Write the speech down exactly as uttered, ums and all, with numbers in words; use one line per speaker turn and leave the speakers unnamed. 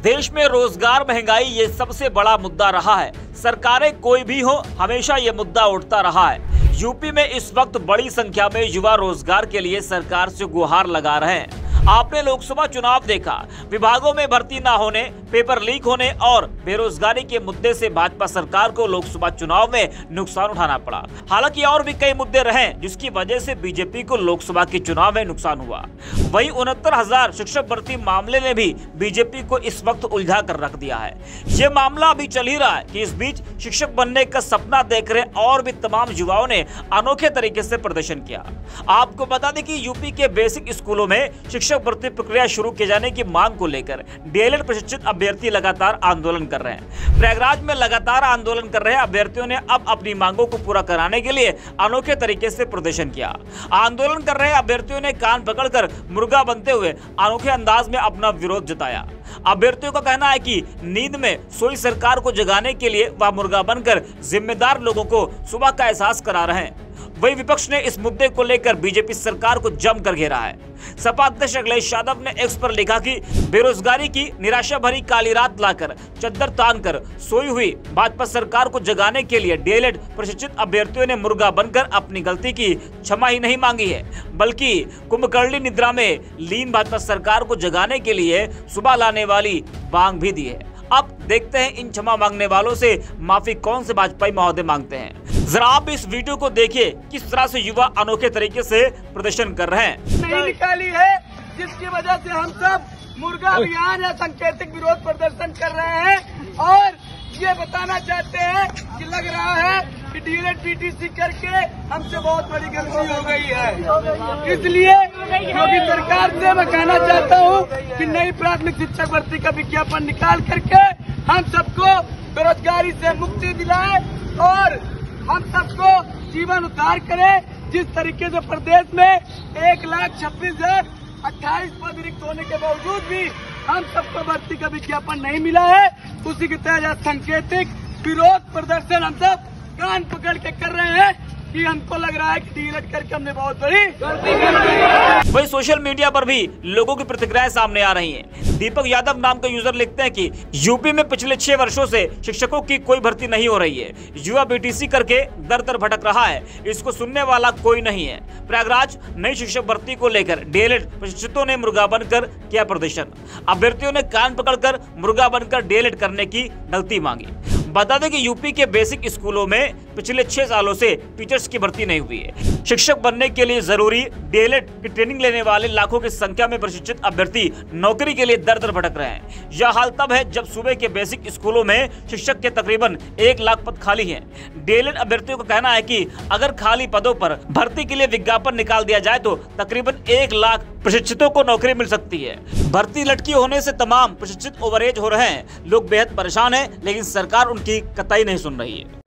देश में रोजगार, महंगाई ये सबसे बड़ा मुद्दा रहा है। सरकारें कोई भी हो, हमेशा ये मुद्दा उठता रहा है। यूपी में इस वक्त बड़ी संख्या में युवा रोजगार के लिए सरकार से गुहार लगा रहे हैं। आपने लोकसभा चुनाव देखा, विभागों में भर्ती न होने, पेपर लीक होने और बेरोजगारी के मुद्दे से भाजपा सरकार को लोकसभा चुनाव में नुकसान उठाना पड़ा। हालांकि और भी कई मुद्दे रहे जिसकी वजह से बीजेपी को लोकसभा के चुनाव में नुकसान हुआ। वहीं उनहत्तर हजार शिक्षक भर्ती मामले ने भी बीजेपी को इस वक्त उलझा कर रख दिया है। ये मामला अभी चल ही रहा है कि इस बीच शिक्षक बनने का सपना देख रहे और भी तमाम युवाओं ने अनोखे तरीके से प्रदर्शन किया। आपको बता दें कि यूपी के बेसिक स्कूलों में शिक्षक भर्ती प्रक्रिया शुरू किए जाने की मांग को लेकर डीएलएड प्रशिक्षित अभ्यर्थी लगातार आंदोलन कर रहे हैं। प्रयागराज में लगातार आंदोलन कर रहे अभ्यर्थियों ने अब अपनी मांगों को पूरा कराने के लिए अनोखे तरीके से प्रदर्शन किया। आंदोलन कर रहे अभ्यर्थियों ने कान पकड़कर मुर्गा बनते हुए अनोखे अंदाज में अपना विरोध जताया। अभ्यर्थियों का कहना है कि नींद में सोई सरकार को जगाने के लिए वह मुर्गा बनकर जिम्मेदार लोगों को सुबह का एहसास करा रहे हैं। वही विपक्ष ने इस मुद्दे को लेकर बीजेपी सरकार को जमकर घेरा है। सपा अध्यक्ष अखिलेश यादव ने एक्स पर लिखा कि बेरोजगारी की निराशा भरी काली रात लाकर चद्दर तान कर सोई हुई भाजपा सरकार को जगाने के लिए डीएलएड प्रशिक्षित अभ्यर्थियों ने मुर्गा बनकर अपनी गलती की क्षमा ही नहीं मांगी है, बल्कि कुंभकर्णी निद्रा में लीन भाजपा सरकार को जगाने के लिए सुबह लाने वाली बांग भी दी है। अब देखते हैं इन क्षमा मांगने वालों से माफी कौन से भाजपाई महोदय मांगते हैं। जरा आप इस वीडियो को देखिए, किस तरह से युवा अनोखे तरीके से प्रदर्शन कर रहे हैं।
नहीं निकाली है, जिसकी वजह से हम सब मुर्गा अभियान या सांकेतिक विरोध प्रदर्शन कर रहे हैं और ये बताना चाहते हैं कि लग रहा है कि डीएलएड पीटीसी करके हमसे बहुत बड़ी गलती हो गई है। इसलिए योगी सरकार से मैं कहना चाहता हूँ कि नई प्राथमिक शिक्षक भर्ती का विज्ञापन निकाल करके हम सबको बेरोजगारी से मुक्ति दिलाए और हम सबको जीवन उद्धार करें। जिस तरीके से प्रदेश में एक लाख छब्बीस हजार अट्ठाईस पद रिक्त होने के बावजूद भी हम सबको भर्ती का विज्ञापन नहीं मिला है, उसी के तहत सांकेतिक विरोध प्रदर्शन हम सब कान पकड़ के कर रहे हैं कि हमको लग रहा है कि डीएलएड करके हमने बहुत बड़ी गलती कर दी है।
वही सोशल मीडिया पर भी लोगों की प्रतिक्रियाएं सामने आ रही हैं। दीपक यादव नाम का यूजर लिखते हैं कि यूपी में पिछले छह वर्षों से शिक्षकों की कोई भर्ती नहीं हो रही है। युवा बीटीसी करके दर दर भटक रहा है, इसको सुनने वाला कोई नहीं है। प्रयागराज नई शिक्षक भर्ती को लेकर डीएलएड प्रशिक्षितों ने मुर्गा बनकर किया प्रदर्शन। अभ्यर्थियों ने कान पकड़कर मुर्गा बनकर डीएलएड करने की गलती मांगी। बता दें कि यूपी के बेसिक स्कूलों में पिछले छह सालों से टीचर्स की भर्ती नहीं हुई है। शिक्षक बनने के लिए जरूरी डीएलएड की ट्रेनिंग लेने वाले लाखों की संख्या में प्रशिक्षित अभ्यर्थी नौकरी के लिए दर दर भटक रहे हैं। यह हाल तब है जब सूबे के बेसिक स्कूलों में शिक्षक के तकरीबन एक लाख पद खाली हैं। डीएलएड अभ्यर्थियों का कहना है कि अगर खाली पदों पर भर्ती के लिए विज्ञापन निकाल दिया जाए तो तकरीबन एक लाख प्रशिक्षितों को नौकरी मिल सकती है। भर्ती लटकी होने से तमाम प्रशिक्षित ओवरएज हो रहे हैं। लोग बेहद परेशान हैं, लेकिन सरकार उनकी कतई नहीं सुन रही है।